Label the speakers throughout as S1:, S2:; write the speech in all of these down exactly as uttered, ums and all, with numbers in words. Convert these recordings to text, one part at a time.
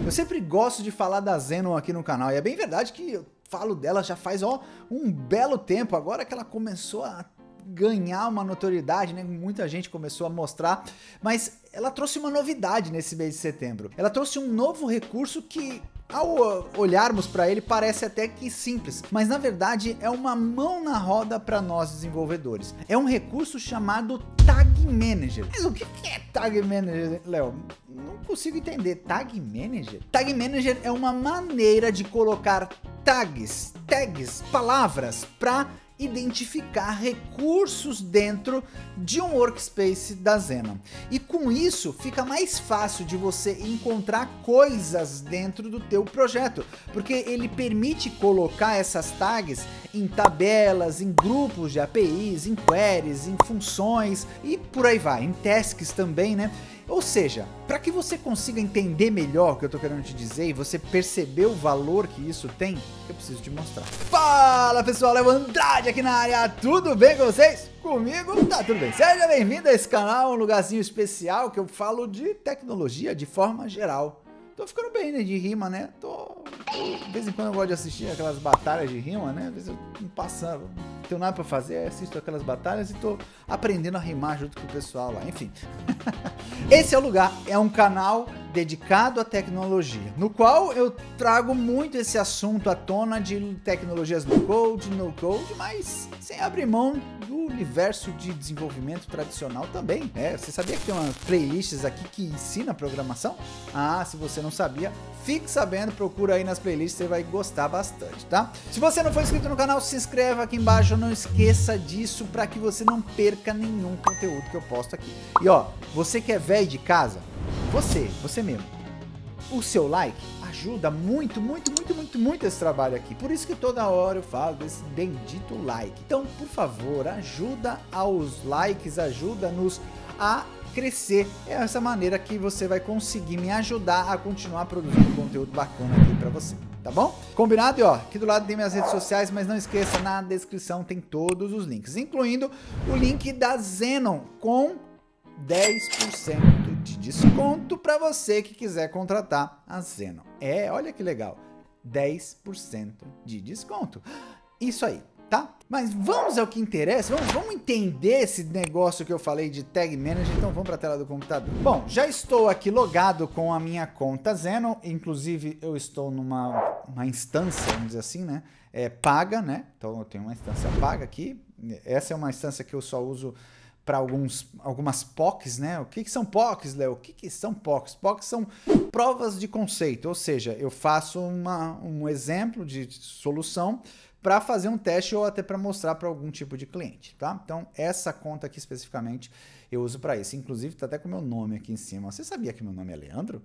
S1: Eu sempre gosto de falar da Xenon aqui no canal, e é bem verdade que eu falo dela já faz ó, um belo tempo, agora que ela começou a ganhar uma notoriedade, né? Muita gente começou a mostrar, mas ela trouxe uma novidade nesse mês de setembro. Ela trouxe um novo recurso que, ao olharmos para ele, parece até que simples, mas na verdade é uma mão na roda para nós desenvolvedores. É um recurso chamado Tag Manager. Mas o que é Tag Manager, Léo? Não consigo entender. Tag Manager? Tag Manager é uma maneira de colocar tags, tags, palavras para identificar recursos dentro de um workspace da Xenon. E com isso fica mais fácil de você encontrar coisas dentro do teu projeto, porque ele permite colocar essas tags em tabelas, em grupos de A P Is, em queries, em funções e por aí vai, em tasks também, né? Ou seja, para que você consiga entender melhor o que eu tô querendo te dizer e você perceber o valor que isso tem, eu preciso te mostrar. Fala pessoal, Léo Andrade aqui na área, tudo bem com vocês? Comigo tá tudo bem. Seja bem-vindo a esse canal, um lugarzinho especial que eu falo de tecnologia de forma geral. Tô ficando bem, né, de rima, né? Tô... De vez em quando eu gosto de assistir aquelas batalhas de rima, né? Às vezes eu não passando, não tenho nada pra fazer, assisto aquelas batalhas e tô aprendendo a rimar junto com o pessoal lá, enfim. Esse é o lugar, é um canal dedicado à tecnologia, no qual eu trago muito esse assunto à tona de tecnologias no code, no code, mas sem abrir mão do universo de desenvolvimento tradicional também. É, você sabia que tem umas playlists aqui que ensina programação? Ah, se você não sabia, fique sabendo, procura aí nas playlists, você vai gostar bastante, tá? Se você não for inscrito no canal, se inscreva aqui embaixo, não esqueça disso para que você não perca nenhum conteúdo que eu posto aqui. E ó, você que é velho de casa, você, você mesmo, o seu like ajuda muito, muito, muito, muito, muito esse trabalho aqui. Por isso que toda hora eu falo desse bendito like. Então, por favor, ajuda aos likes, ajuda-nos a crescer. É essa maneira que você vai conseguir me ajudar a continuar produzindo conteúdo bacana aqui pra você, tá bom? Combinado? E ó, aqui do lado tem minhas redes sociais, mas não esqueça, na descrição tem todos os links, incluindo o link da Xenon com dez por cento de desconto para você que quiser contratar a Xenon. É, olha que legal, dez por cento de desconto. Isso aí, tá? Mas vamos ao que interessa, vamos, vamos entender esse negócio que eu falei de Tag Manager, então vamos para a tela do computador. Bom, já estou aqui logado com a minha conta Xenon, inclusive eu estou numa uma instância, vamos dizer assim, né? É paga, né? Então eu tenho uma instância paga aqui, essa é uma instância que eu só uso para alguns algumas P O Cs, né? O que, que são P O Cs, Léo? O que, que são P O Cs? P O Cs são provas de conceito, ou seja, eu faço uma, um exemplo de solução para fazer um teste ou até para mostrar para algum tipo de cliente, tá? Então, essa conta aqui especificamente eu uso para isso. Inclusive, tá até com o meu nome aqui em cima. Você sabia que meu nome é Leandro?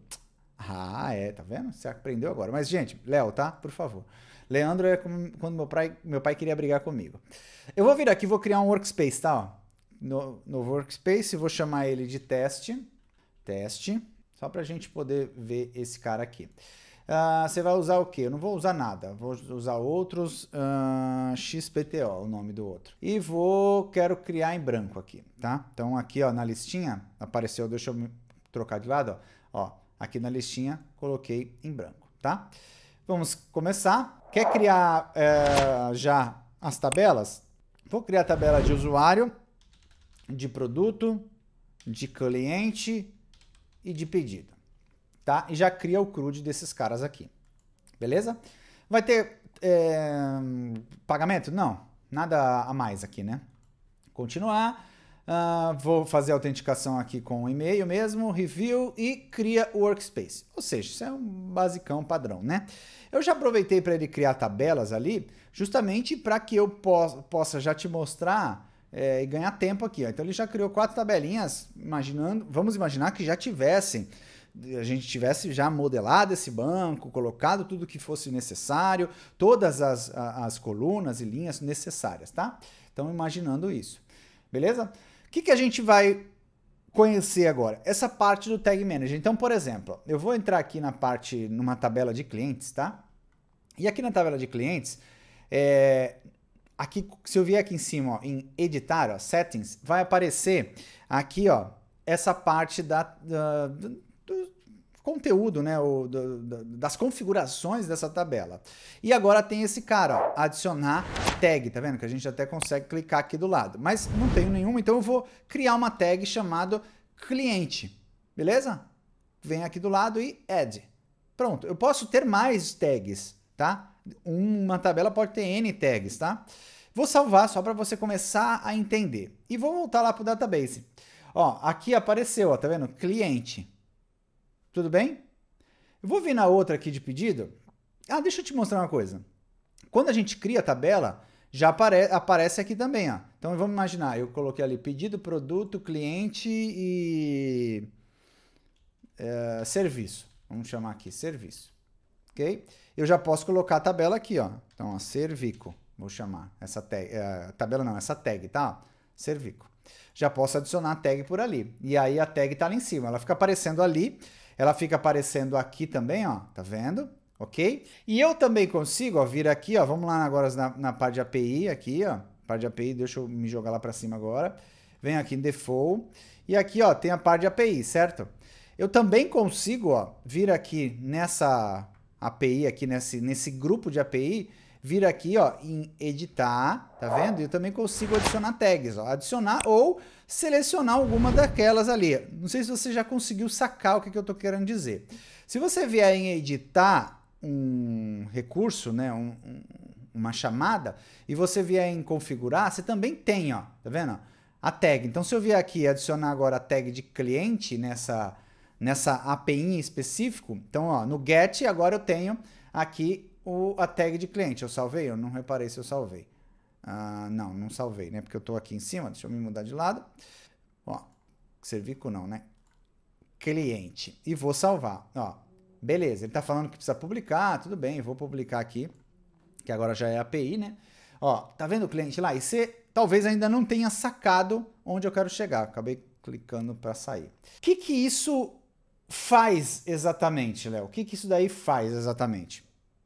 S1: Ah, é, tá vendo? Você aprendeu agora. Mas, gente, Léo, tá? Por favor. Leandro é como, quando meu pai, meu pai queria brigar comigo. Eu vou vir aqui e vou criar um workspace, tá? Ó. No, no workspace, vou chamar ele de teste, teste, só para a gente poder ver esse cara aqui. Uh, você vai usar o quê? Eu não vou usar nada, vou usar outros, uh, X P T O, o nome do outro. E vou, quero criar em branco aqui, tá? Então aqui, ó, na listinha, apareceu, deixa eu trocar de lado, ó, ó aqui na listinha, coloquei em branco, tá? Vamos começar. Quer criar uh, já as tabelas? Vou criar a tabela de usuário, de produto, de cliente e de pedido, tá? E já cria o C R U D desses caras aqui, beleza? Vai ter é, pagamento? Não, nada a mais aqui, né? Continuar, uh, vou fazer a autenticação aqui com o e-mail mesmo, review e cria o workspace. Ou seja, isso é um basicão padrão, né? Eu já aproveitei para ele criar tabelas ali, justamente para que eu po possa já te mostrar É, e ganhar tempo aqui, ó. Então ele já criou quatro tabelinhas, imaginando, vamos imaginar que já tivessem, a gente tivesse já modelado esse banco, colocado tudo que fosse necessário, todas as, as colunas e linhas necessárias, tá? Então imaginando isso, beleza? O que, que a gente vai conhecer agora? Essa parte do Tag Manager. Então, por exemplo, eu vou entrar aqui na parte, numa tabela de clientes, tá? E aqui na tabela de clientes, é... Aqui, se eu vier aqui em cima, ó, em editar, ó, settings, vai aparecer aqui, ó, essa parte da, da do, conteúdo, né, o, do, do, das configurações dessa tabela. E agora tem esse cara, ó, adicionar tag, tá vendo? Que a gente até consegue clicar aqui do lado. Mas não tenho nenhuma, então eu vou criar uma tag chamada cliente, beleza? Vem aqui do lado e add. Pronto, eu posso ter mais tags, tá? Uma tabela pode ter N tags, tá? Vou salvar só para você começar a entender. E vou voltar lá para o database. Ó, aqui apareceu, ó, tá vendo? Cliente. Tudo bem? Eu vou vir na outra aqui de pedido. Ah, deixa eu te mostrar uma coisa. Quando a gente cria a tabela, já apare aparece aqui também, ó. Então vamos imaginar, eu coloquei ali pedido, produto, cliente e é, serviço. Vamos chamar aqui serviço. Ok? Eu já posso colocar a tabela aqui, ó. Então, ó, Servico. Vou chamar essa tag, uh, tabela não, essa tag, tá? Servico. Já posso adicionar a tag por ali. E aí a tag tá ali em cima. Ela fica aparecendo ali. Ela fica aparecendo aqui também, ó. Tá vendo? Ok? E eu também consigo, ó, vir aqui, ó. Vamos lá agora na, na parte de A P I, aqui, ó. Parte de A P I, deixa eu me jogar lá para cima agora. Venho aqui em Default. E aqui, ó, tem a parte de A P I, certo? Eu também consigo, ó, vir aqui nessa A P I, aqui nesse, nesse grupo de A P I, vir aqui, ó, em editar, tá vendo? E eu também consigo adicionar tags, ó, adicionar ou selecionar alguma daquelas ali. Não sei se você já conseguiu sacar o que, que eu tô querendo dizer. Se você vier em editar um recurso, né, um, um, uma chamada, e você vier em configurar, você também tem, ó, tá vendo? A tag. Então, se eu vier aqui e adicionar agora a tag de cliente nessa, nessa A P I em específico, então, ó, no get, agora eu tenho aqui o, a tag de cliente. Eu salvei? Eu não reparei se eu salvei. Ah, não, não salvei, né? Porque eu tô aqui em cima. Deixa eu me mudar de lado. Ó, Servico não, né? Cliente. E vou salvar. Ó, beleza. Ele tá falando que precisa publicar. Tudo bem, vou publicar aqui. Que agora já é A P I, né? Ó, tá vendo o cliente lá? E você talvez ainda não tenha sacado onde eu quero chegar. Acabei clicando para sair. O que que isso faz exatamente, Léo? O que que isso daí faz exatamente?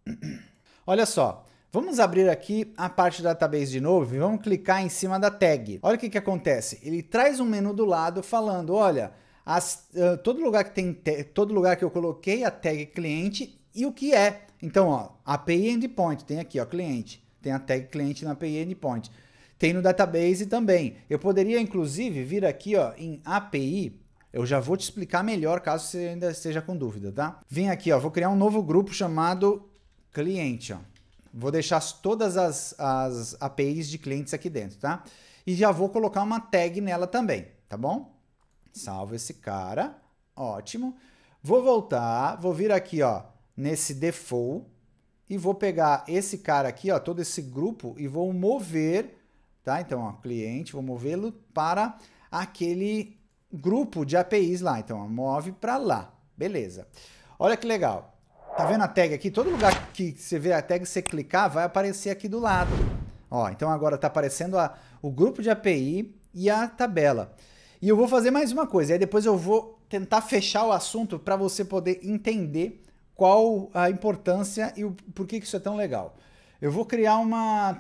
S1: Olha só, vamos abrir aqui a parte da database de novo e vamos clicar em cima da tag. Olha o que que acontece. Ele traz um menu do lado falando, olha, as, uh, todo lugar que tem todo lugar que eu coloquei a tag cliente e o que é. Então, ó, A P I Endpoint, tem aqui, ó, cliente. Tem a tag cliente na A P I Endpoint. Tem no database também. Eu poderia, inclusive, vir aqui, ó, em A P I. Eu já vou te explicar melhor, caso você ainda esteja com dúvida, tá? Vim aqui, ó, vou criar um novo grupo chamado cliente, ó. Vou deixar todas as, as A P Is de clientes aqui dentro, tá? E já vou colocar uma tag nela também, tá bom? Salvo esse cara. Ótimo. Vou voltar, vou vir aqui, ó, nesse default e vou pegar esse cara aqui, ó, todo esse grupo e vou mover, tá? Então, ó, cliente, vou movê-lo para aquele grupo de A P Is lá. Então, ó, move para lá. Beleza. Olha que legal. Tá vendo a tag aqui? Todo lugar que você vê a tag, você clicar, vai aparecer aqui do lado. Ó, então agora tá aparecendo a, o grupo de A P I e a tabela. E eu vou fazer mais uma coisa, aí depois eu vou tentar fechar o assunto para você poder entender qual a importância e o porquê que isso é tão legal. Eu vou criar uma,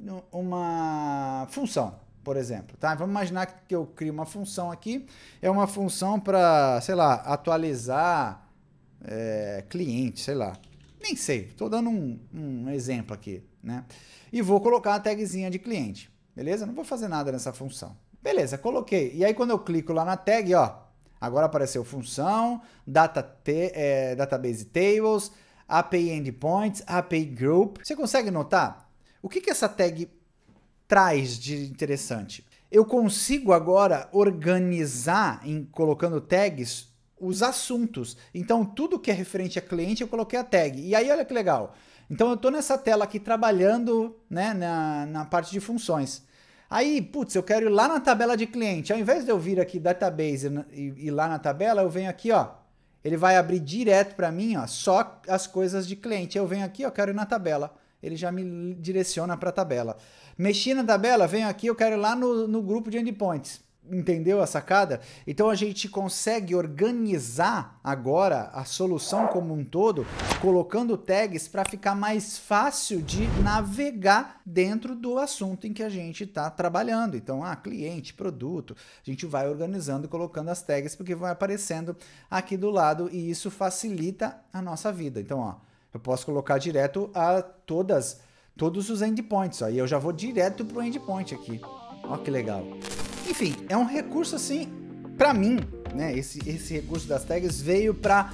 S1: uma função, por exemplo, tá? Vamos imaginar que eu crio uma função aqui, é uma função para, sei lá, atualizar é, cliente, sei lá. Nem sei, estou dando um, um exemplo aqui, né? E vou colocar a tagzinha de cliente, beleza? Não vou fazer nada nessa função. Beleza, coloquei. E aí quando eu clico lá na tag, ó, agora apareceu função, data te, é, database tables, A P I endpoints, A P I group. Você consegue notar? O que que essa tag traz de interessante? Eu consigo agora organizar, em colocando tags, os assuntos. Então, tudo que é referente a cliente, eu coloquei a tag. E aí, olha que legal. Então, eu estou nessa tela aqui trabalhando, né, na, na parte de funções. Aí, putz, eu quero ir lá na tabela de cliente. Ao invés de eu vir aqui database e ir lá na tabela, eu venho aqui, ó. Ele vai abrir direto para mim, ó, só as coisas de cliente. Eu venho aqui, eu quero ir na tabela. Ele já me direciona para a tabela. Mexi na tabela, venho aqui, eu quero ir lá no, no grupo de endpoints. Entendeu a sacada? Então a gente consegue organizar agora a solução como um todo, colocando tags para ficar mais fácil de navegar dentro do assunto em que a gente está trabalhando. Então, ah, cliente, produto, a gente vai organizando e colocando as tags porque vai aparecendo aqui do lado e isso facilita a nossa vida. Então, ó, eu posso colocar direto a todas, todos os endpoints, ó, e eu já vou direto para o endpoint aqui. Ó que legal. Enfim, é um recurso assim, para mim, né? Esse, esse recurso das tags veio para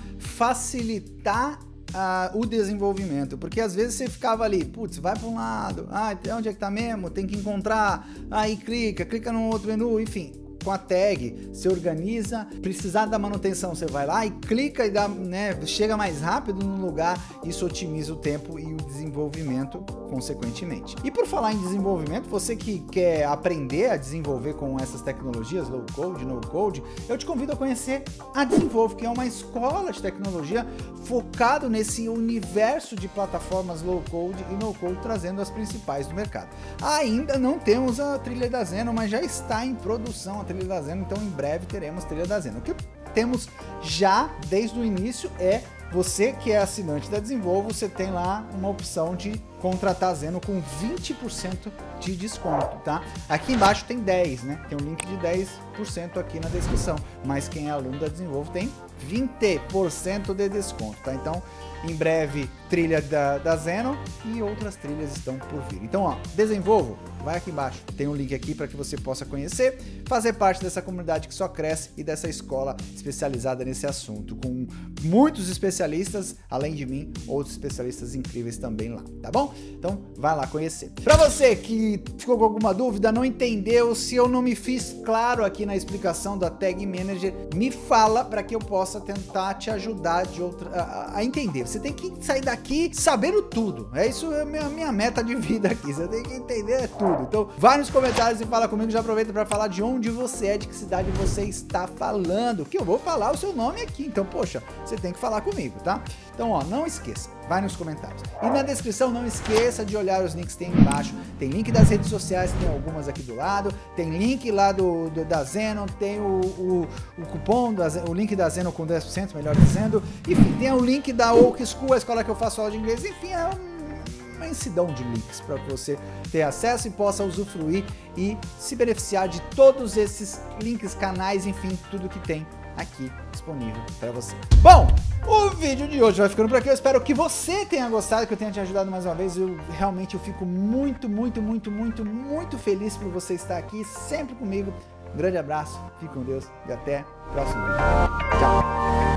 S1: facilitar uh, o desenvolvimento, porque às vezes você ficava ali, putz, vai para um lado, ah, onde é que tá mesmo? Tem que encontrar, aí clica, clica no outro menu, enfim. Com a tag, você organiza, precisar da manutenção, você vai lá e clica e dá, né, chega mais rápido no lugar, isso otimiza o tempo e o desenvolvimento consequentemente. E por falar em desenvolvimento, você que quer aprender a desenvolver com essas tecnologias, low code, no code, eu te convido a conhecer a Desenvolve, que é uma escola de tecnologia focado nesse universo de plataformas low code e no code, trazendo as principais do mercado. Ainda não temos a trilha da Zeno, mas já está em produção a trilha da Zeno, então em breve teremos trilha da Zeno. O que temos já desde o início é você que é assinante da Desenvolve, você tem lá uma opção de contratar a Zeno com vinte por cento de desconto, tá? Aqui embaixo tem dez, né? Tem um link de dez por cento aqui na descrição, mas quem é aluno da Desenvolve tem vinte por cento de desconto, tá? Então, em breve, trilha da, da Zeno e outras trilhas estão por vir. Então, ó, Desenvolvo, vai aqui embaixo, tem um link aqui para que você possa conhecer, fazer parte dessa comunidade que só cresce e dessa escola especializada nesse assunto, com muitos especialistas, além de mim, outros especialistas incríveis também lá, tá bom? Então, vai lá conhecer. Para você que ficou com alguma dúvida, não entendeu, se eu não me fiz claro aqui na explicação da Tag Manager, me fala para que eu possa tentar te ajudar de outra, a, a entender. Você tem que sair daqui sabendo tudo. É isso, é a minha, minha meta de vida aqui. Você tem que entender tudo. Então, vai nos comentários e fala comigo. Já aproveita para falar de onde você é, de que cidade você está falando, que eu vou falar o seu nome aqui. Então, poxa, você tem que falar comigo, tá? Então, ó, não esqueça, vai nos comentários. E na descrição, não esqueça de olhar os links que tem embaixo. Tem link das redes sociais, tem algumas aqui do lado. Tem link lá do, do da Zeno, tem o, o, o cupom, da, o link da Zeno com dez por cento, melhor dizendo. Enfim, tem o link da Oak School, a escola que eu faço aula de inglês. Enfim, é um imensidão de links para que você ter acesso e possa usufruir e se beneficiar de todos esses links, canais, enfim, tudo que tem aqui disponível para você. Bom, o vídeo de hoje vai ficando por aqui. Eu espero que você tenha gostado, que eu tenha te ajudado mais uma vez. Eu realmente eu fico muito, muito, muito, muito, muito feliz por você estar aqui sempre comigo. Um grande abraço, fique com Deus e até o próximo vídeo. Tchau!